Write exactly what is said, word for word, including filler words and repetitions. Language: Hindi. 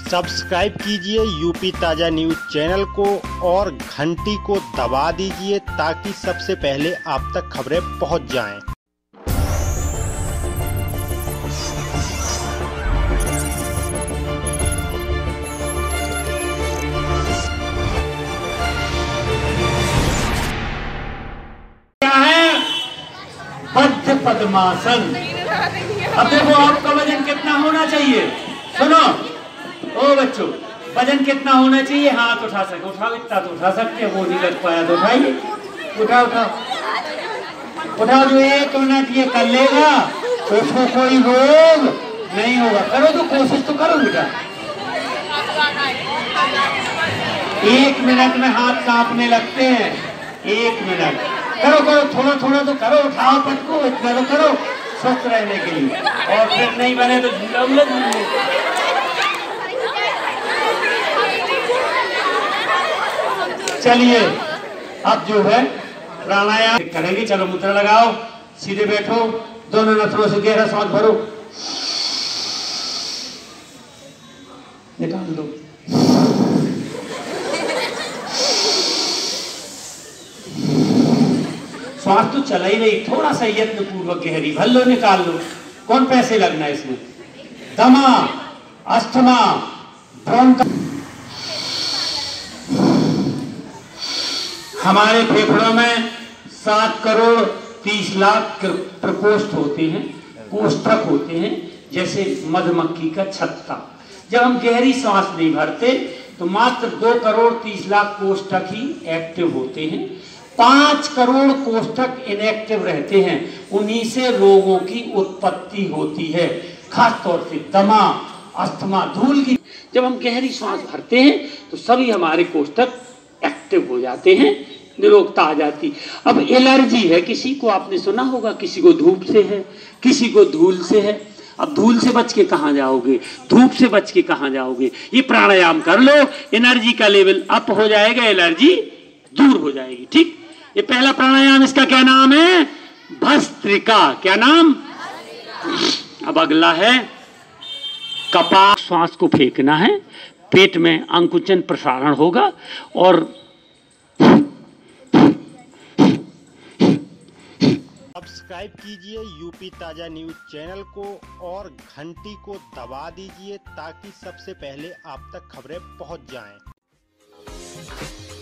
सब्सक्राइब कीजिए यूपी ताजा न्यूज चैनल को और घंटी को दबा दीजिए ताकि सबसे पहले आप तक खबरें पहुंच जाएं। क्या है बद्ध पद्मासन। अब देखो आपका वजन कितना होना चाहिए। सुनो ओ बच्चों, वजन कितना होना चाहिए? हाथ उठा सके, उठाओ, इतना तो उठा सकते हैं, वो नहीं लग पाया तो उठाइए, उठाओ उठाओ उठाओ। जो एक मिनट ये कर लेगा तो उसको कोई रोग नहीं होगा। करो तो, कोशिश तो करो बेटा। एक मिनट में हाथ कांपने लगते हैं। एक मिनट करो करो, थोड़ा थोड़ा तो करो, उठाओ पटको, इतना तो करो स्वस्थ रहने के लिए। और फिर नहीं बने तो चलिए अब जो है प्राणायाम करेंगे। चलो मुद्रा लगाओ, सीधे बैठो, दोनों नथनों से गहरा सांस भरो, निकाल दो। श्वास तो चला ही नहीं, थोड़ा सा यत्न पूर्वक गहरी भर लो, निकाल लो। कौन पैसे लगना है इसमें? दमा, अस्थमा, ब्रोंका। हमारे फेफड़ों में सात करोड़ तीस लाख प्रकोष्ठ होते हैं, कोष्ठक होते हैं, जैसे मधुमक्खी का छत्ता। जब हम गहरी सांस नहीं भरते तो मात्र दो करोड़ तीस लाख कोष्ठक ही एक्टिव होते हैं। पांच करोड़ कोष्ठक इनएक्टिव रहते हैं। उन्हीं से रोगों की उत्पत्ति होती है, खास तौर से दमा, अस्थमा, धूल की। जब हम गहरी सांस भरते हैं तो सभी हमारे कोष्ठक एक्टिव हो जाते हैं, निरोगता आ जाती। अब एलर्जी है किसी को, आपने सुना होगा, किसी को धूप से है, किसी को धूल से है। अब धूल से बच के कहाँ जाओगे, धूप से बच के कहाँ जाओगे? ये प्राणायाम कर लो, एनर्जी का लेवल अप हो जाएगा, एलर्जी दूर हो जाएगी। ठीक, ये पहला प्राणायाम, इसका क्या नाम है? भस्त्रिका। क्या नाम? अब अगला है कपाल। श्वास को फेंकना है, पेट में अंकुचन प्रसारण होगा और सब्सक्राइब कीजिए यूपी ताजा न्यूज चैनल को और घंटी को दबा दीजिए ताकि सबसे पहले आप तक खबरें पहुंच जाएं।